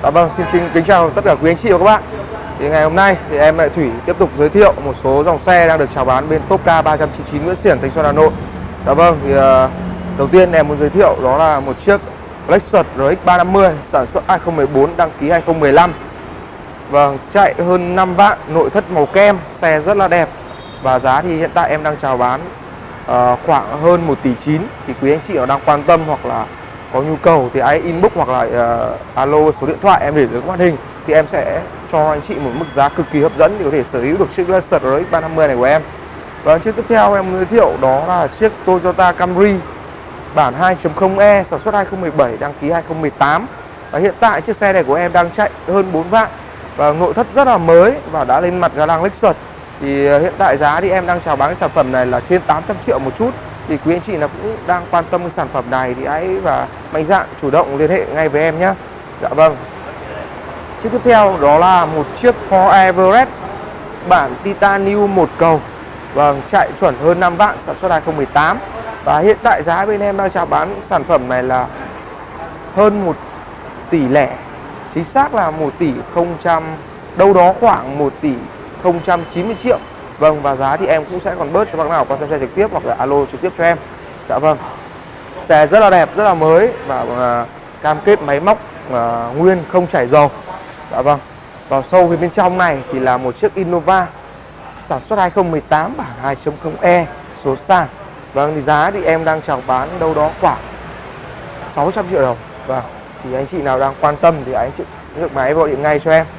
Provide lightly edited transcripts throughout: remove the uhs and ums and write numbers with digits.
Vâng, xin kính chào tất cả quý anh chị và các bạn. Thì ngày hôm nay thì em lại Thủy tiếp tục giới thiệu một số dòng xe đang được chào bán bên Topcar 399 Nguyễn Xiển, Thanh Xuân, Hà Nội. Vâng, thì đầu tiên em muốn giới thiệu đó là một chiếc Lexus RX 350 sản xuất 2014, đăng ký 2015. Vâng, chạy hơn 5 vạn, nội thất màu kem, xe rất là đẹp. Và giá thì hiện tại em đang chào bán khoảng hơn 1,9 tỷ. Thì quý anh chị nào đang quan tâm hoặc là có nhu cầu thì hãy inbox hoặc là alo số điện thoại em để dưới màn hình, thì em sẽ cho anh chị một mức giá cực kỳ hấp dẫn để có thể sở hữu được chiếc Lexus RX 350 này của em. Và chiếc tiếp theo em giới thiệu đó là chiếc Toyota Camry bản 2.0e sản xuất 2017, đăng ký 2018. Và hiện tại chiếc xe này của em đang chạy hơn 4 vạn và nội thất rất là mới và đã lên mặt ga lăng Lexus. Thì hiện tại giá thì em đang chào bán cái sản phẩm này là trên 800 triệu một chút. Thì quý anh chị nào cũng đang quan tâm cái sản phẩm này thì hãy và mạnh dạn chủ động liên hệ ngay với em nhé. Dạ vâng. Chiếc tiếp theo đó là một chiếc Ford Everest bản Titanium 1 cầu. Vâng, chạy chuẩn hơn 5 vạn, sản xuất 2018. Và hiện tại giá bên em đang chào bán sản phẩm này là hơn 1 tỷ lẻ. Chính xác là 1 tỷ 000, đâu đó khoảng 1 tỷ 090 triệu. Vâng, và giá thì em cũng sẽ còn bớt cho bác nào qua xem xe trực tiếp hoặc là alo trực tiếp cho em. Dạ vâng. Xe rất là đẹp, rất là mới và cam kết máy móc nguyên, không chảy dầu. Dạ vâng. Vào sâu phía bên trong này thì là một chiếc Innova sản xuất 2018 bản 2.0e số sàn. Vâng, thì giá thì em đang chào bán đâu đó khoảng 600 triệu đồng. Vâng, thì anh chị nào đang quan tâm thì anh chị nhấc máy gọi điện ngay cho em.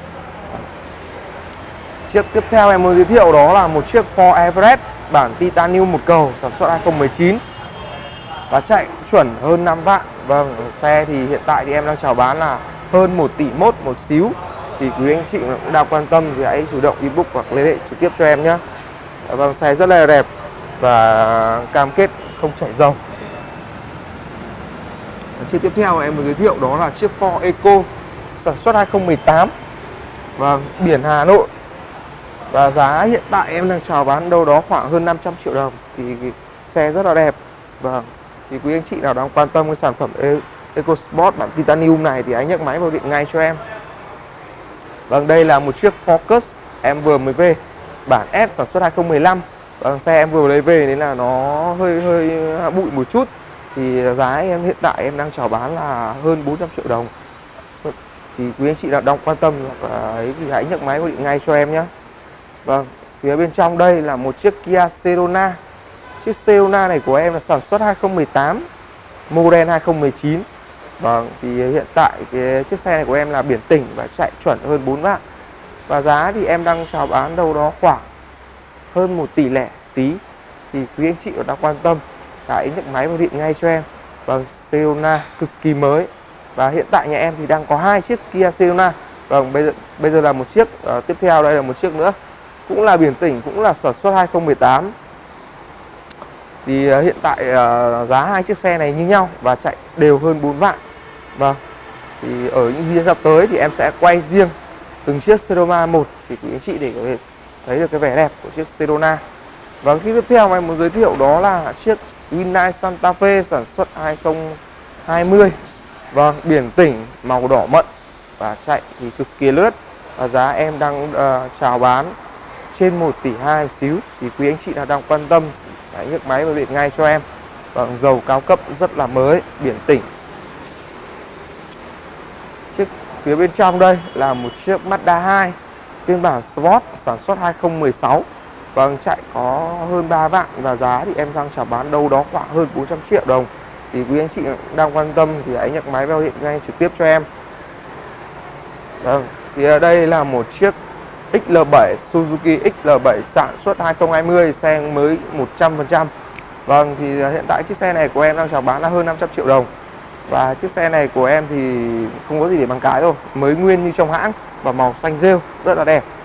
Chiếc tiếp theo em muốn giới thiệu đó là một chiếc Ford Everest bản Titanium 1 cầu sản xuất 2019 và chạy chuẩn hơn 5 vạn. Vâng, xe thì hiện tại thì em đang chào bán là hơn 1 tỷ mốt một xíu. Thì quý anh chị cũng đang quan tâm thì hãy chủ động inbox hoặc liên hệ trực tiếp cho em nhé. Vâng, xe rất là đẹp và cam kết không chảy dầu. Chiếc tiếp theo em muốn giới thiệu đó là chiếc Ford Eco sản xuất 2018. Vâng, biển Hà Nội. Và giá hiện tại em đang chào bán đâu đó khoảng hơn 500 triệu đồng. Thì xe rất là đẹp. Vâng, thì quý anh chị nào đang quan tâm cái sản phẩm EcoSport bản Titanium này thì hãy nhấc máy vào điện ngay cho em. Vâng, đây là một chiếc Focus em vừa mới về bản S sản xuất 2015. Vâng, xe em vừa lấy về nên là nó hơi bụi một chút. Thì giá em hiện tại em đang chào bán là hơn 400 triệu đồng. Thì quý anh chị nào đang quan tâm ấy thì hãy nhấc máy vào điện ngay cho em nhé. Vâng, phía bên trong đây là một chiếc Kia Sedona. Chiếc Sedona này của em là sản xuất 2018, model 2019. Vâng, thì hiện tại cái chiếc xe này của em là biển tỉnh và chạy chuẩn hơn 4 vạn. Và giá thì em đang chào bán đâu đó khoảng hơn 1 tỷ lẻ tí. Thì quý anh chị đang quan tâm hãy nhấc máy vào điện ngay cho em. Vâng, Sedona cực kỳ mới. Và hiện tại nhà em thì đang có 2 chiếc Kia Sedona. Vâng, bây giờ là một chiếc, tiếp theo đây là một chiếc nữa. Cũng là biển tỉnh, cũng là sản xuất 2018. Thì hiện tại giá hai chiếc xe này như nhau và chạy đều hơn 4 vạn. Vâng, thì ở những video sắp tới thì em sẽ quay riêng từng chiếc Sedona một thì quý anh chị để có thể thấy được cái vẻ đẹp của chiếc Sedona. Và cái tiếp theo mà em muốn giới thiệu đó là chiếc Hyundai Santa Fe sản xuất 2020. Vâng, biển tỉnh màu đỏ mận và chạy thì cực kỳ lướt. Và giá em đang chào bán trên 1 tỷ 2 xíu. Thì quý anh chị nào đang quan tâm hãy nhấc máy và điện ngay cho em. Vâng, dầu cao cấp rất là mới, biển tỉnh. Chiếc phía bên trong đây là một chiếc Mazda 2 phiên bản Sport sản xuất 2016. Vâng, chạy có hơn 3 vạn và giá thì em đang chào bán đâu đó khoảng hơn 400 triệu đồng. Thì quý anh chị đang quan tâm thì hãy nhấc máy vào điện ngay trực tiếp cho em. Vâng, thì ở đây là một chiếc XL7 Suzuki XL7 sản xuất 2020, xe mới 100%. Vâng, thì hiện tại chiếc xe này của em đang chào bán là hơn 500 triệu đồng. Và chiếc xe này của em thì không có gì để bằng cái rồi, mới nguyên như trong hãng và màu xanh rêu rất là đẹp.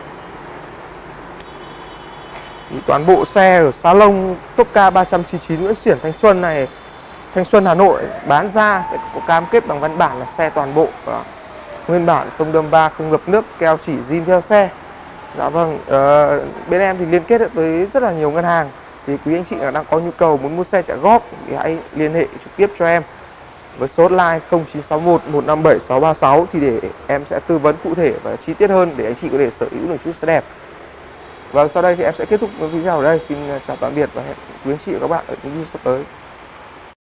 Thì toàn bộ xe ở salon Topcar 399 Nguyễn Xiển Thanh Xuân này, Thanh Xuân Hà Nội bán ra sẽ có cam kết bằng văn bản là xe toàn bộ nguyên bản, không đâm va, không ngập nước, keo chỉ zin theo xe. Dạ vâng, bên em thì liên kết với rất là nhiều ngân hàng. Thì quý anh chị đang có nhu cầu muốn mua xe trả góp thì hãy liên hệ trực tiếp cho em. với số hotline 0961 157 636 thì để em sẽ tư vấn cụ thể và chi tiết hơn để anh chị có thể sở hữu được chiếc xe đẹp. Vâng, sau đây thì em sẽ kết thúc video ở đây. Xin chào tạm biệt và hẹn quý anh chị và các bạn ở những video sắp tới.